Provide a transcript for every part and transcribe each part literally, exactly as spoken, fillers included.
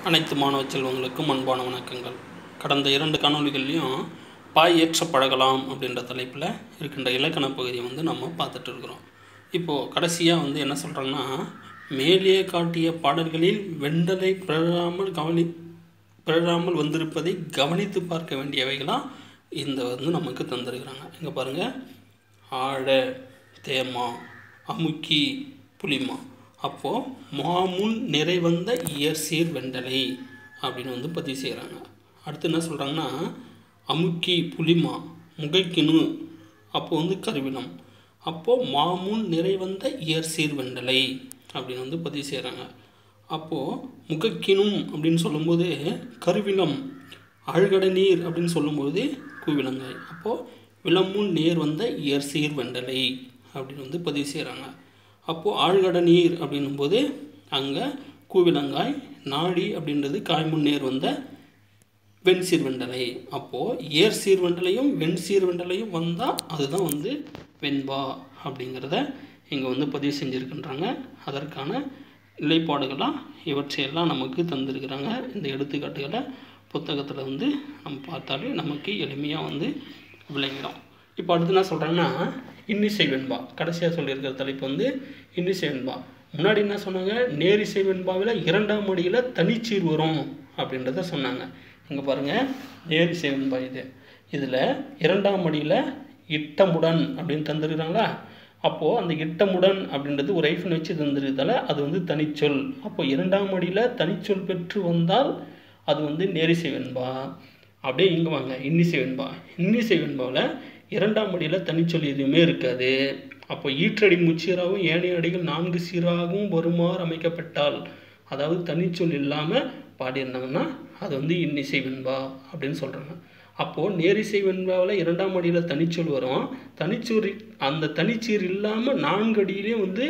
அனைத்து மாணவ செல்வங்களுக்கும் அன்பான வணக்கங்கள். கடந்த இரண்டு காணொளிகள்லையும் பாய் ஏற்ற பழகலாம் அப்படின்ற தலைப்பில் இருக்கின்ற இலக்கண பகுதியை வந்து நம்ம பார்த்துட்டு இருக்கிறோம். இப்போது கடைசியாக வந்து என்ன சொல்கிறாங்கன்னா, மேலே காட்டிய பாடல்களில் வெண்டலை பிறழாமல் கவனி பிறழாமல் வந்திருப்பதை கவனித்து பார்க்க வேண்டியவைகளாம் இந்த வந்து நமக்கு தந்திருக்கிறாங்க. இங்கே பாருங்கள், ஆழ, தேமா, அமுக்கி, புளிமா. அப்போது மாமுன் நிறைவந்த இயற்சீர் வெண்டலை அப்படின்னு வந்து பதிவு செய்கிறாங்க. அடுத்து என்ன சொல்கிறாங்கன்னா, அமுக்கி புளிமா முகைக்கினு அப்போது வந்து கருவினம். அப்போது மாமுன் நிறைவந்த இயற்சீர் வெண்டலை அப்படின்னு வந்து பதிவு செய்கிறாங்க. அப்போது முகக்கினும் அப்படின்னு சொல்லும்போது கருவினம், ஆழ்கடை நீர் அப்படின்னு சொல்லும்போது கூவிலங்காய். அப்போது விளமுன் நேர் வந்த இயற்சீர் வெண்டலை அப்படின்னு வந்து பதிவு செய்கிறாங்க. அப்போது ஆழ்கடை நீர் அப்படின்னும்போது அங்கே கூவிலங்காய், நாடி அப்படின்றது காய்முன் நேர் வந்த வெண்சீர் வெண்டலை. அப்போது ஏர் சீர் வெண்டலையும் வெண்சீர் வெண்டலையும் வந்தால் அதுதான் வந்து வெண்பா அப்படிங்கிறத இங்கே வந்து பதிவு செஞ்சுருக்கின்றாங்க. அதற்கான நிலைப்பாடுகளாக இவற்றையெல்லாம் நமக்கு தந்திருக்கிறாங்க. இந்த எடுத்துக்காட்டுகளை புத்தகத்தில் வந்து நம்ம பார்த்தாலே நமக்கு எளிமையாக வந்து விளங்கிடும். இப்போ அடுத்து என்ன சொல்கிறாங்கன்னா, இன்னிசை வெண்பா. கடைசியாக சொல்லியிருக்கிற தலைப்பு வந்து இன்னிசை வெண்பா. முன்னாடி என்ன சொன்னாங்க, நேரிசை வெண்பாவில் இரண்டாம் அடியில் தனிச்சீர் வரும் அப்படின்றத சொன்னாங்க. இங்கே பாருங்கள், நேரிசை வெண்பா இது. இதில் இரண்டாம் அடியில் இட்டமுடன் அப்படின்னு தந்துருக்குறாங்களா. அப்போது அந்த இட்டமுடன் அப்படின்றது ஒரு ஐஃபன் வச்சு தந்துருக்கிறதால அது வந்து தனிச்சொல். அப்போது இரண்டாம் அடியில் தனிச்சொல் பெற்று வந்தால் அது வந்து நேரிசை வெண்பா. அப்படியே இங்கே வாங்க, இன்னிசை வெண்பா. இன்னிசை வெண்பாவில் இரண்டாம் அடியில் தனிச்சொல் எதுவுமே இருக்காது. அப்போ ஈற்றடி முச்சீராகவும் ஏனைய அடிகள் நான்கு சீராகவும் வருமாறு அமைக்கப்பட்டால், அதாவது தனிச்சொல் இல்லாமல் பாடியிருந்தாங்கன்னா அது வந்து இன்னிசை வெண்பா அப்படின்னு சொல்கிறாங்க. அப்போது நேரிசை வெண்பாவில் இரண்டாம் அடியில் தனிச்சொல் வரும். தனிச்சொல் அந்த தனிச்சீர் இல்லாமல் நான்கு அடியிலையும் வந்து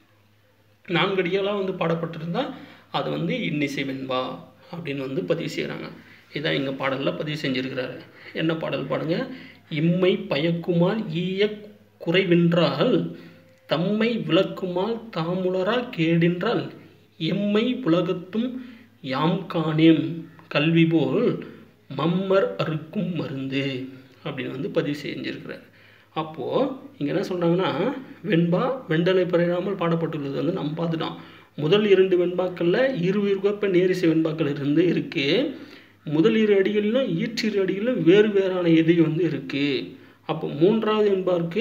நான்கு அடிகளாக வந்து பாடப்பட்டிருந்தால் அது வந்து இன்னிசை வெண்பா அப்படின்னு வந்து பதிவு செய்கிறாங்க. இதான் எங்கள் பாடலில் பதிவு செஞ்சுருக்கிறாரு. என்ன பாடல் பாடுங்க. இம்மை பயக்குமால் ஈய குறைவென்றால் தம்மை விளக்குமால் தாமுலரா கேடின்றால் எம்மை உலகத்தும் யாம் காணேம் கல்வி போல் மம்மர் அறுக்கும் மருந்து அப்படின்னு வந்து பதிவு செஞ்சுருக்கிறார். அப்போது இங்கே என்ன சொல்கிறாங்கன்னா, வெண்பா வெண்டலை பிறழாமல் பாடப்பட்டுள்ளது வந்து நம்ம பார்த்துட்டோம். முதல் இரண்டு வெண்பாக்களில் இரு உயிர்கொப்ப நேரிசை வெண்பாக்கள் இருந்து இருக்குது. முதல் இரு அடிகளிலும் ஈற்றிரு அடிகளிலும் வேறு வேறான எது வந்து இருக்குது. அப்போ மூன்றாவது வெண்பாருக்கு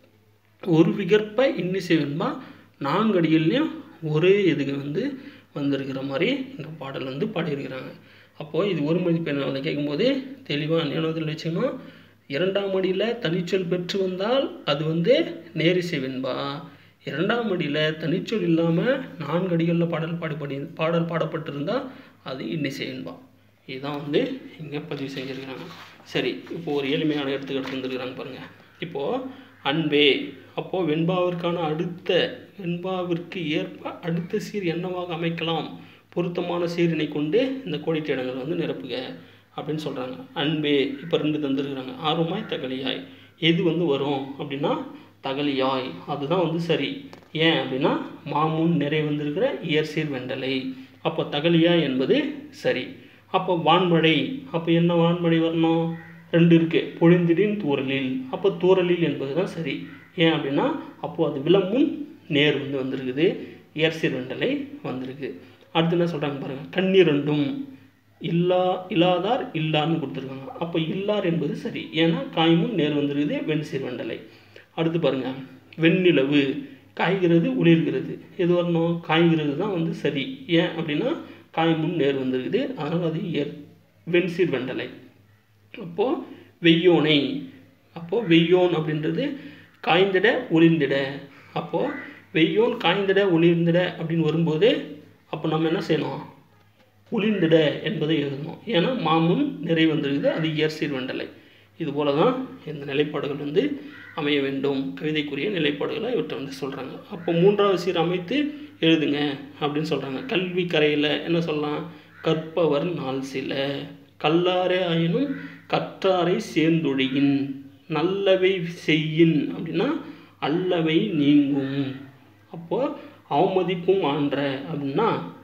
ஒரு விகற்ப இன்னிசை வெண்பா, நான்கு அடிகள்லையும் ஒரே எதுக்கு வந்து வந்திருக்கிற மாதிரி இந்த பாடல் வந்து பாடியிருக்கிறாங்க. அப்போது இது ஒரு மதிப்பெண்ணை கேட்கும்போது தெளிவாக ஞானத்தில் வச்சுக்கணும். இரண்டாம் அடியில் தனிச்சொல் பெற்று வந்தால் அது வந்து நேரிசை வெண்பா. இரண்டாம் அடியில் தனிச்சொல் இல்லாமல் நான்கு அடிகளில் பாடல் பாடி பாடி பாடல் பாடப்பட்டிருந்தால் அது இன்னிசை வெண்பா. இதுதான் வந்து இங்கே பதிவு செஞ்சுருக்கிறாங்க. சரி, இப்போது ஒரு எளிமையான எடுத்துக்காட்டு வந்துருக்கிறாங்க பாருங்கள். இப்போது அன்பே, அப்போது வெண்பாவிற்கான அடுத்த வெண்பாவிற்கு ஏற்ப அடுத்த சீர் என்னவாக அமைக்கலாம், பொருத்தமான சீரினை கொண்டு இந்த கோடிட்ட இடங்களை வந்து நிரப்புக அப்படின்னு சொல்கிறாங்க. அன்பே இப்போ ரெண்டு தந்துருக்குறாங்க, ஆர்வமாய் தகலியாய். எது வந்து வரும் அப்படின்னா தகலியாய், அதுதான் வந்து சரி. ஏன் அப்படின்னா மாமுன் நிறை வந்திருக்கிற இயற்சீர் வெண்டலை. அப்போ தகலியாய் என்பது சரி. அப்போ வான்மழை, அப்போ என்ன வான்மழை வரணும், ரெண்டு இருக்குது, பொழிந்திடின் தூரலில். அப்போ தூரலில் என்பது தான் சரி. ஏன் அப்படின்னா அப்போது அது விளமுன் நேர் வந்து வந்திருக்குது, இயற்சீர் வெண்டலை வந்திருக்கு. அடுத்து என்ன சொல்கிறாங்க பாருங்கள், கண்ணீர் ரெண்டும் இல்லா இல்லாதார் இல்லான்னு கொடுத்துருக்காங்க. அப்போ இல்லார் என்பது சரி, ஏன்னா காய்முன் நேர் வந்திருக்குது, வெண்சீர் வெண்டலை. அடுத்து பாருங்கள், வெண்ணிலவு காய்கிறது ஒளிர்கிறது, எது வரணும், காய்கிறது தான் வந்து சரி. ஏன் அப்படின்னா காய்முன் நேர் வந்திருக்குது, அதனால் அது ஏர் வெண்சீர் வெண்டலை. அப்போது வெய்யோனை, அப்போது வெய்யோன் அப்படின்றது காய்ந்திட ஒளிர்ந்திட. அப்போது வெய்யோன் காய்ந்திட ஒளிர்ந்திட அப்படின்னு வரும்போது அப்போ நம்ம என்ன செய்யணும், ஒளிர்ந்திட என்பதை எழுதணும். ஏன்னா மாமுன் நிறை வந்திருக்குது, அது இயற்சீர் வெண்டலை. இது போல தான் இந்த நிலைப்பாடுகள் வந்து அமைய வேண்டும். கவிதைக்குரிய நிலைப்பாடுகளை இவற்றை வந்து சொல்கிறாங்க. அப்போ மூன்றாவது சீர் அமைத்து எழுதுங்க அப்படின்னு சொல்கிறாங்க. கல்வி கரையில் என்ன சொல்லலாம், கற்பவர் நாள் சில கல்லாரே ஆயினும் கற்றாரை சேர்ந்தொழியின் நல்லவை செய்யின் அப்படின்னா அல்லவை நீங்கும். அப்போது அவமதிப்பும் ஆன்ற அப்படின்னா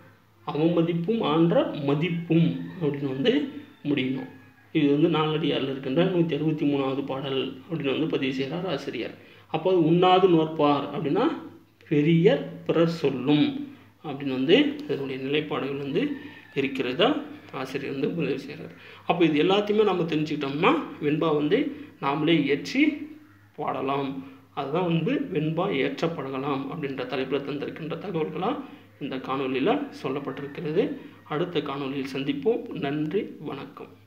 அவமதிப்பும் ஆன்ற மதிப்பும் அப்படின்னு வந்து முடியணும். இது வந்து நாலடியாரில் இருக்கின்ற நூற்றி அறுபத்தி மூணாவது பாடல் அப்படின்னு வந்து பதிவு செய்கிறார் ஆசிரியர். அப்போது உண்ணாது நோற்பார் அப்படின்னா பெரியர் பிறர் சொல்லும் அப்படின்னு வந்து அதனுடைய நிலைப்பாடுகள் வந்து இருக்கிறதா ஆசிரியர் வந்து பதிவு செய்கிறார். அப்போ இது எல்லாத்தையுமே நம்ம தெரிஞ்சுக்கிட்டோம்னா வெண்பா வந்து நாமளே இயற்றி பாடலாம். அதுதான் வந்து வெண்பா ஏற்ற பழகலாம் அப்படின்ற தலைப்பில் தந்திருக்கின்ற தகவல்களாக இந்த காணொலியில் சொல்லப்பட்டிருக்கிறது. அடுத்த காணொலியில் சந்திப்போம். நன்றி, வணக்கம்.